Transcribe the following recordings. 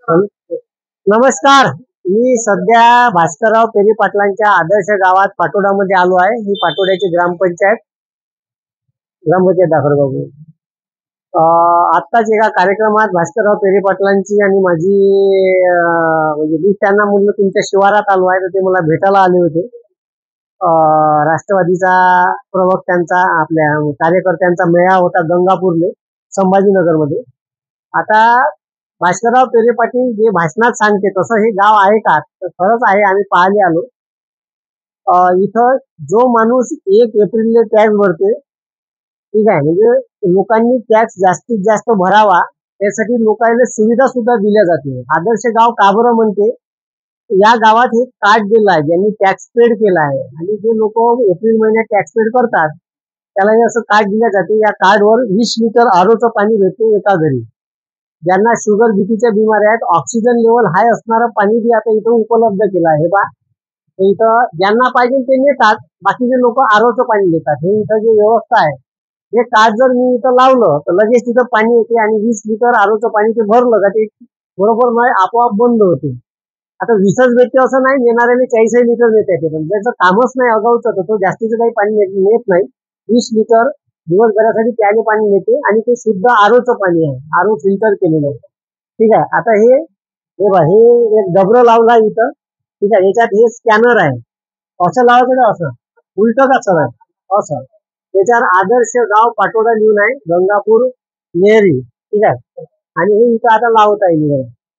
नम- नमस्कार. मी सध्या भास्करराव पेरी पाटलांच्या आदर्श गावात पाटोडामध्ये आलो आहे. ही पाटोड्याची ग्रामपंचायत दाखल बाबू. आत्ताच एका कार्यक्रमात भास्करराव पेरी पाटलांची आणि माझी म्हणजे मी त्यांना म्हणलं तुमच्या शिवारात आलो आहे, तर ते मला भेटायला आले होते. राष्ट्रवादीचा प्रवक्त्यांचा आपल्या कार्यकर्त्यांचा मेळावा होता गंगापूरले संभाजीनगरमध्ये. आता भास्करराव पेरे पाटील जे भाषणात सांगते तसं हे गाव आहे का, तर खरंच आहे. आम्ही पाहायला आलो. इथं जो माणूस 1 एप्रिलला टॅक्स भरते, ठीक आहे, म्हणजे लोकांनी टॅक्स जास्तीत जास्त भरावा, त्यासाठी लोकांना सुविधा सुद्धा दिल्या जाते. आदर्श गाव का बरं म्हणते, या गावात एक कार्ड दिलं आहे ज्यांनी टॅक्स पेड केला आहे, आणि जे लोक एप्रिल महिन्यात टॅक्स पेड करतात त्याला हे असं कार्ड दिल्या जाते. या कार्डवर 20 लिटर आरोचं पाणी भेटते एका घरी. ज्यांना शुगर बीपीच्या बिमाऱ्या आहेत, ऑक्सिजन लेवल हाय असणारं पाणी बी आता इथं उपलब्ध केलं आहे. बा इथं ज्यांना पाहिजे ते नेतात, बाकीचे लोक आरोचं पाणी देतात. हे इथं जे व्यवस्था आहे, हे कार्ड जर मी इथं लावलं तर लगेच तिथं पाणी येते, आणि 20 लिटर आरोचं पाणी ते भरलं का ते बरोबर नाही आपोआप बंद होते. आता 20च भेटते असं नाही, नेणाऱ्याने 40 लिटर नेता येते, पण ज्याचं कामच नाही अगाऊचं तर तो जास्तीचं काही पाणी नेत नाही. 20 लिटर दिवसभरासाठी प्याले पाणी नेते, आणि ते शुद्ध आरोचं पाणी आहे, आरो फिल्टर केलेलं आहे. ठीक आहे. आता हे हे बघा, हे एक डबरं लावलं आहे इथं. ठीक आहे. याच्यात हे स्कॅनर आहे. असं लावायचं का असं उलट का सरळ असं. त्याच्यावर आदर्श गाव पाटोदा लिहून आहे, गंगापूर नेहरी. ठीक आहे. आणि हे इथं आता लावत आहे मी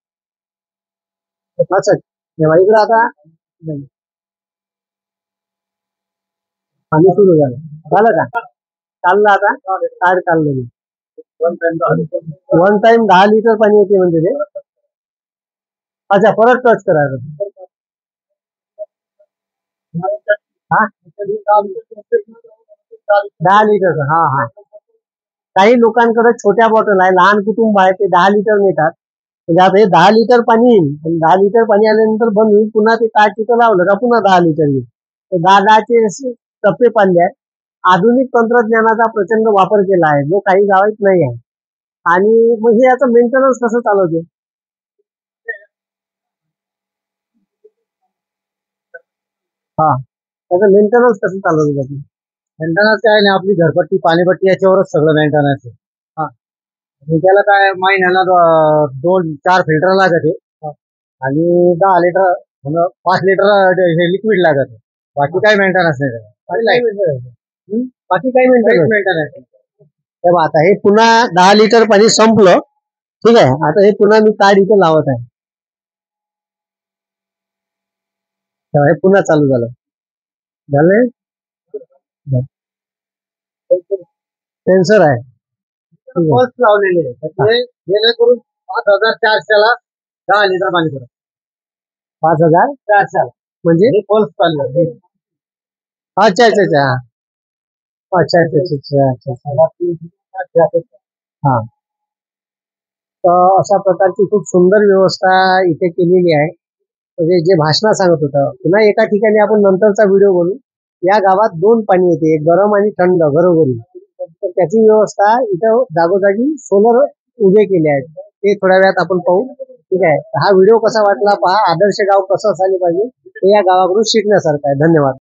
असं. तेव्हा इकडं आता पाणी सुरू झालं का, चाललं आता कार्ड चाललं मी. वन टाइम 10 लिटर पाणी येते म्हणजे ते. अच्छा, परत टच करायचं. हा, 10 लिटर. हा हा. काही लोकांकडे छोट्या बॉटल आहे, लहान कुटुंब आहे, ते 10 लिटर नेतात. म्हणजे आता हे 10 लिटर पाणी येईल, पण 10 लिटर पाणी आल्यानंतर बंद होईल. पुन्हा ते कार्ड तिथं लावलं का पुन्हा 10 लिटर येईल. तर 10-10चे टप्पे पाडले आहेत. आधुनिक तंत्रज्ञानाचा प्रचंड वापर केला आहे, जो काही गावात नाही आहे. आणि मग हे याचं मेंटेनन्स कसं चालवते. हा, त्याचं मेंटेनन्स कसं चालवलं जाते. मेंटेनन्स काय नाही, आपली घरपट्टी पाणीपट्टी याच्यावरच सगळं मेंटेनन्स आहे. हा, आणि त्याला काय महिन्याला 2-4 फिल्टर लागते. आणि 10 लिटर म्हणजे 5 लिटर हे लिक्विड लागत. बाकी काही मेंटेनन्स नाही त्याला. बाकी काही मेंटेनन्स. तेव्हा आता हे पुन्हा 10 लिटर पाणी संपलं. ठीक आहे. आता हे पुन्हा मी कार्ड इथे लावत आहे. तेव्हा हे पुन्हा चालू झालं. झालं. सेन्सर आहे. पल्स लावलेले आहे, जेणेकरून 5400ला 10 लिटर पाणी करत. 5400 म्हणजे हे पल्स चालू आहे. अच्छा अच्छा अच्छा. अच्छा अच्छा अच्छा अच्छा अच्छा. हा, तर अशा प्रकारची खूप सुंदर व्यवस्था इथे केलेली आहे. म्हणजे जे भाषण सांगत होतं, पुन्हा एका ठिकाणी आपण नंतरचा व्हिडिओ बनवू. या गावात 2 पाणी येते, एक गरम आणि थंड घरोघरी. तर त्याची व्यवस्था इथं जागोजागी सोलर उभे केले आहेत, ते थोड्या वेळात आपण पाहू. ठीक आहे. हा व्हिडिओ कसा वाटला पहा. आदर्श गाव कसं असायला पाहिजे हे या गावाकडून शिकण्यासारखं आहे. धन्यवाद.